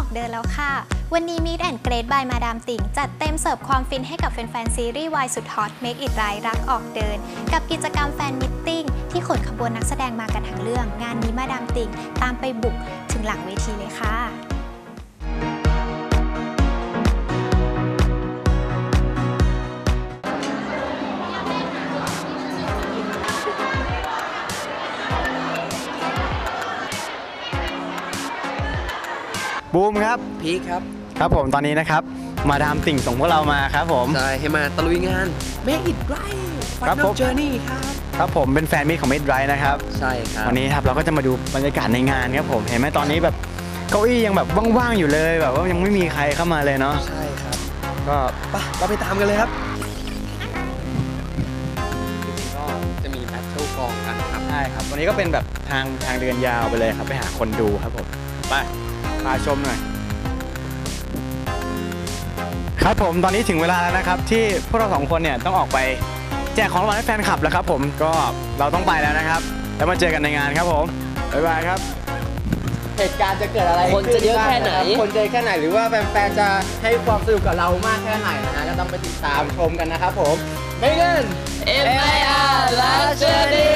เดินแล้วค่ะวันนี้ Meet and Greet by มาดามติ่งจัดเต็มเสิร์ฟความฟินให้กับแฟนๆซีรีส์วายสุดฮอต Make It Right รักออกเดินกับกิจกรรมแฟนมิตติ้งที่ขนขบวนนักแสดงมากันทั้งเรื่องงานนี้มาดามติ่งตามไปบุกถึงหลังเวทีเลยค่ะบูมครับพีคครับครับผมตอนนี้นะครับมาดามติ่งส่งพวกเรามาครับผมใช่ให้มาตะลุยงาน Make It Right Final Journey ครับผมเป็นแฟนมิตรของ Make It Right นะครับใช่ครับวันนี้ครับเราก็จะมาดูบรรยากาศในงานครับผมเห็นไหมตอนนี้แบบเก้าอี้ยังแบบว่างๆอยู่เลยแบบว่ายังไม่มีใครเข้ามาเลยเนาะใช่ครับก็เราไปตามกันเลยครับก็จะมีแบทเทิลกองกันครับใช่ครับวันนี้ก็เป็นแบบทางเดินยาวไปเลยครับไปหาคนดูครับผมไปพาชมหน่อยครับผมตอนนี้ถึงเวลาแล้วนะครับที่พวกเราสองคนเนี่ยต้องออกไปแจกของรางวัลให้แฟนคลับแล้วครับผมก็เราต้องไปแล้วนะครับแล้วมาเจอกันในงานครับผมบ๊ายบายครับเหตุการณ์จะเกิดอะไรคนจะเยอะแค่ไหนคนจะแค่ไหนหรือว่าแฟนๆจะให้ความสนุกกับเรามากแค่ไหนนะฮะก็ต้องไปติดตามชมกันนะครับผมไม่เงิน MIR Last Journey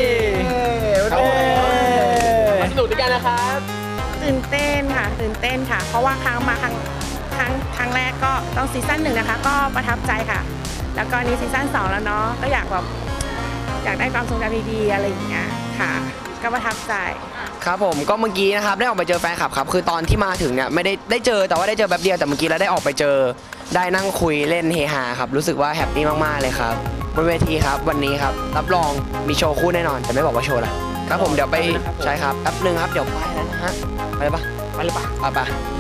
สนุกด้วยกันนะครับตื่นเต้นค่ะเพราะว่าครั้งแรกก็ต้องซีซั่น1นะคะก็ประทับใจค่ะแล้วก็นี้ซีซั่น2แล้วเนาะก็อยากได้ความทรงจำดีๆอะไรอย่างเงี้ยค่ะก็ประทับใจครับผมก็เมื่อกี้นะครับได้ออกไปเจอแฟนคลับครับคือตอนที่มาถึงเนี่ยไม่ได้เจอแต่ว่าได้เจอแบบเดียวแต่เมื่อกี้เราได้ออกไปเจอได้นั่งคุยเล่นเฮฮาครับรู้สึกว่าแฮปปี้มากๆเลยครับบนเวทีครับวันนี้ครับรับรองมีโชว์คู่แน่นอนแต่ไม่บอกว่าโชว์อะไรครับผมเดี๋ยวไปใช่ครับแป๊บนึงครับเดี๋ยวไปแล้วนะฮะไปเลยปะไป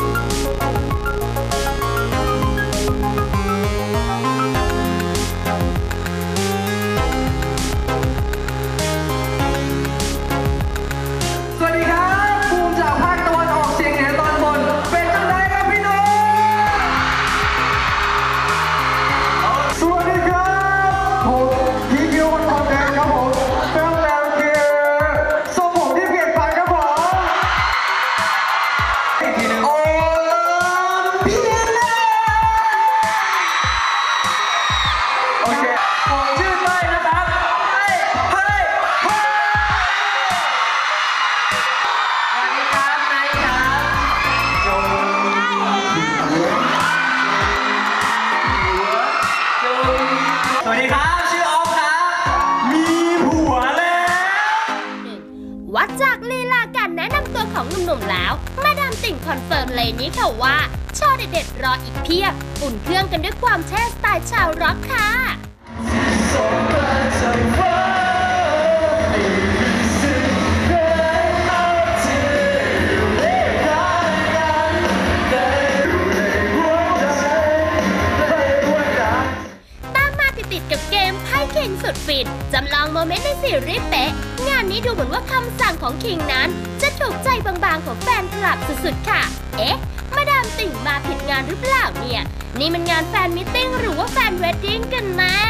วัดจากลีลาการแนะนำตัวของหนุ่มๆแล้วมาดามติ่งคอนเฟิร์มเลยนี้ค่ะว่าโชว์เด็ดๆรออีกเพียบอุ่นเครื่องกันด้วยความเท่สไตล์ชาวร็อกค่ะกับเกมไพ่คิงสุดฟินจำลองโมเมนต์ในซีรีส์เป๊ะงานนี้ดูเหมือนว่าคำสั่งของคิงนั้นจะถูกใจบางๆของแฟนคลับสุดๆค่ะเอ๊ะมาดามติ่งมาผิดงานหรือเปล่าเนี่ยนี่มันงานแฟนมิทติ้งหรือว่าแฟนเวดดิ้งกันแน่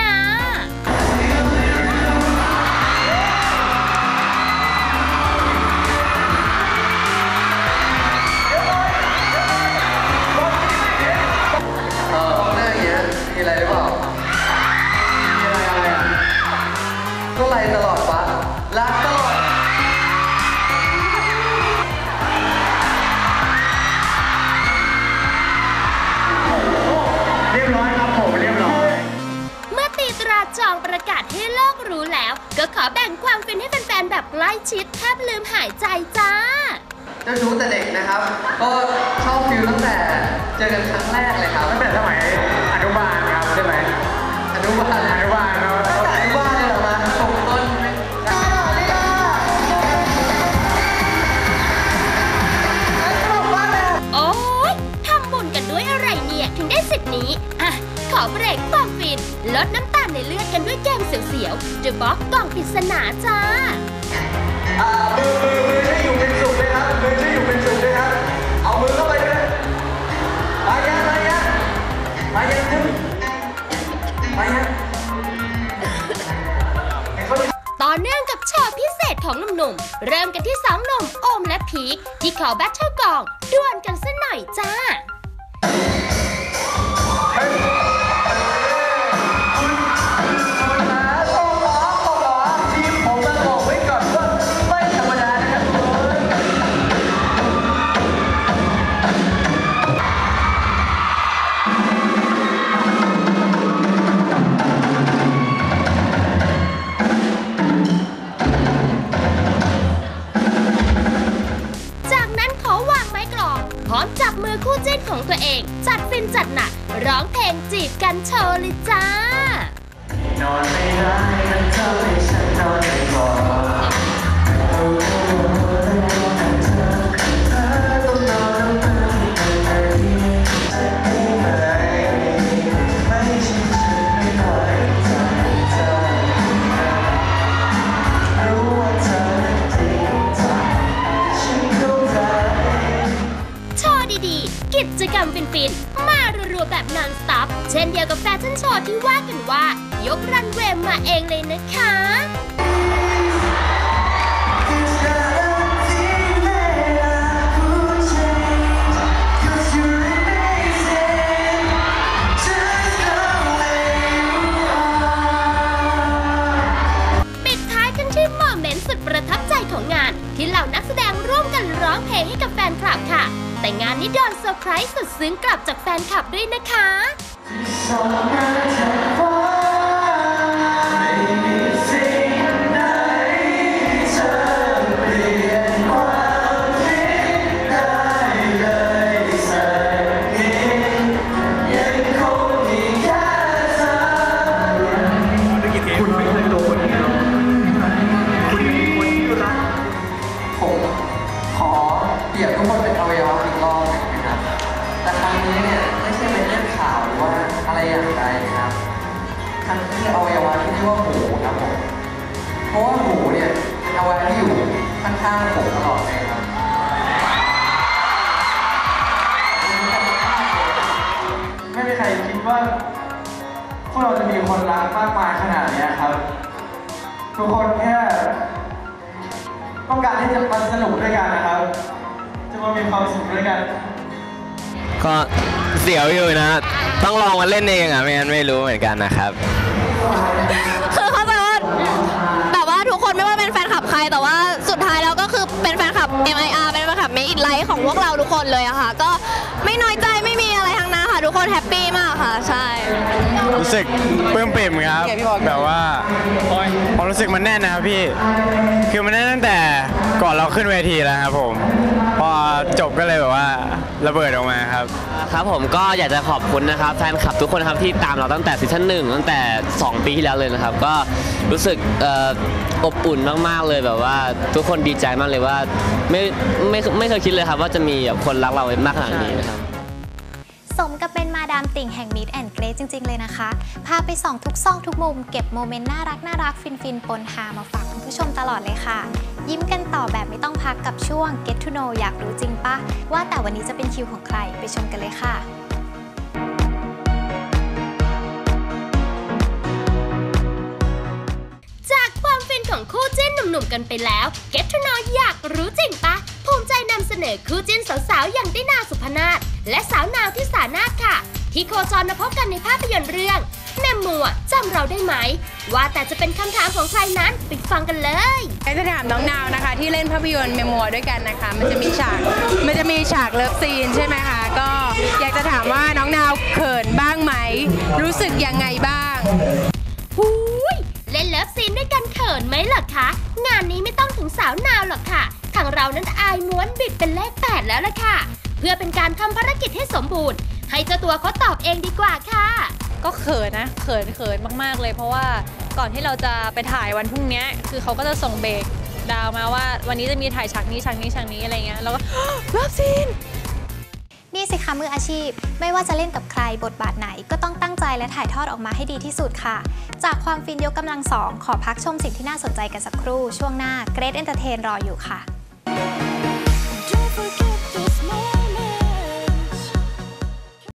หน้าอย่างเงี้ยมีอะไรหรือเปล่าก็ไล่ตลอดปะรักตลอดเรียบร้อยครับผมเรียบร้อยเมื่อตีตราจองประกาศให้โลกรู้แล้วก็ขอแบ่งความฟินให้แฟนๆแบบใกล้ชิดแทบลืมหายใจจ้าเจ้าชู้แต่เด็กนะครับก็ชอบฟิลตั้งแต่เจอกันครั้งแรกเลยครับตั้งแต่สมัยอนุบาลครับใช่ไหมอนุบาลครับอนุบาลเลยเหรอมาส่งต้นโอ๊ยทำบุญกันด้วยอะไรเนี่ยถึงได้สิทธิ์นี้อ่ะขอเบรกความฟินลดน้ำตาลในเลือดกันด้วยเกมเสียวๆ The Box กล่องปริศนาจ้ามือให้อยู่เป็นสุขเลยครับมือให้อยู่เป็นสุขเลยครับเอามือเข้าไปด้วยมายังถึงมายังต่อเนื่องยังกับโชว์พิเศษของหนุ่มๆเริ่มกันที่2หนุ่มโอมและพีคที่ขอแบทเทิลกองดวลกันซะหน่อยจ้าพร้อมจับมือคู่จิ้นของตัวเองจัดฟินจัดหนักร้องเพลงจีบกันโชว์เลยจ้านอนไม่ได้มันเธอให้ฉันนอนไม่พอกิจกรรมฟินๆมารัวๆแบบนอนสต็อปเช่นเดียวกับแฟชั่นโชว์ที่ว่ากันว่ายกรันเวย์มาเองเลยนะคะปิดท้ายกันที่โมเมนต์สุดประทับใจของงานที่เหล่านักแสดงร่วมกันร้องเพลงให้กับแฟนคลับค่ะแต่งานนี้โดนเซอร์ไพรส์สุดซึ้งกลับจากแฟนคลับด้วยนะคะเปรียบทุกคนเป็นอวัยวะอีกรอบหนึ่งนะครับแต่ครั้งนี้เนี่ยไม่ใช่เป็นเรื่องข่าวหรือว่าอะไรอย่างใดนะครับครั้งนี้อวัยวะที่เรียกว่าหูครับผมเพราะว่าหูเนี่ยเป็นอวัยวะที่อยู่ข้างๆผมตลอดเลยครับไม่มีใครคิดว่าพวกเราจะมีคนรักมากมายขนาดนี้ครับทุกคนแค่ต้องการที่จะมาสนุกด้วยกันนะครับจะมามีความสุขด้วยกันก็เสียวอยู่นะต้องลองมาเล่นเองอ่ะไม่งั้นไม่รู้เหมือนกันนะครับคือเขาจะแบบว่าทุกคนไม่ว่าเป็นแฟนคลับใครแต่ว่าสุดท้ายแล้วก็คือเป็นแฟนคลับ MIR เป็นแฟนคลับ Make It Right ของพวกเราทุกคนเลยอะค่ะก็ไม่น้อยใจไม่มีอะไรทั้งนั้นค่ะทุกคนแฮปปี้มากค่ะใช่รู้สึกปลื้มปิ่มครับแบบว่าความรู้สึกมันแน่นนะครับพี่คือมันแน่นตั้งแต่ก่อนเราขึ้นเวทีแล้วครับผมพอจบก็เลยแบบว่าระเบิดออกมาครับครับผมก็อยากจะขอบคุณนะครับแฟนคลับทุกคนครับที่ตามเราตั้งแต่ซีซั่น1ตั้งแต่2 ปีที่แล้วเลยนะครับก็รู้สึกอบอุ่นมากๆเลยแบบว่าทุกคนดีใจมากเลยว่าไม่เคยคิดเลยครับว่าจะมีคนรักเรามากขนาดนี้นะครับสมกับเป็นมาดามติ่งแห่ง Meet and Greet จริงๆเลยนะคะพาไปส่องทุกซอกทุกมุมเก็บโมเมนต์น่ารักฟินๆปนฮามาฝากคุณผู้ชมตลอดเลยค่ะยิ้มกันต่อแบบไม่ต้องพักกับช่วง Get to Know อยากรู้จริงปะว่าแต่วันนี้จะเป็นคิวของใครไปชมกันเลยค่ะจากความฟินของคู่จิ้นหนุ่มๆกันไปแล้ว Get to Know อยากรู้จริงปะภูมิใจนำเสนอคู่จิ้นสาวๆอย่างตินาสุพนาถและสาวนาวที่สานาถค่ะที่โคจรมาพบกันในภาพยนตร์เรื่องแม่มัวจำเราได้ไหมว่าแต่จะเป็นคำถามของใครนั้นไปฟังกันเลยจะถามน้องนาวนะคะที่เล่นภาพยนตร์แม่มัวด้วยกันนะคะมันจะมีฉากเลิฟซีนใช่ไหมคะก็อยากจะถามว่าน้องนาวเขินบ้างไหมรู้สึกยังไงบ้างหูยเล่นเลิฟซีนด้วยกันเขินไหมล่ะคะงานนี้ไม่ต้องถึงสาวนาวหรอกค่ะทางเรานั้นอายม้วนบิดเป็นเลข8แล้วล่ะค่ะเพื่อเป็นการทำภารกิจให้สมบูรณ์ให้เจ้าตัวเขาตอบเองดีกว่าค่ะก็เขินนะเขินมากๆเลยเพราะว่าก่อนที่เราจะไปถ่ายวันพรุ่งนี้คือเขาก็จะส่งเบรกดาวมาว่าวันนี้จะมีถ่ายฉากนี้อะไรเงี้ยแล้วก็เลิฟซีนนี่สิคะมืออาชีพไม่ว่าจะเล่นกับใครบทบาทไหนก็ต้องตั้งใจและถ่ายทอดออกมาให้ดีที่สุดค่ะจากความฟินยกกำลัง2ขอพักชมสิ่งที่น่าสนใจกันสักครู่ช่วงหน้า Great Entertain รออยู่ค่ะ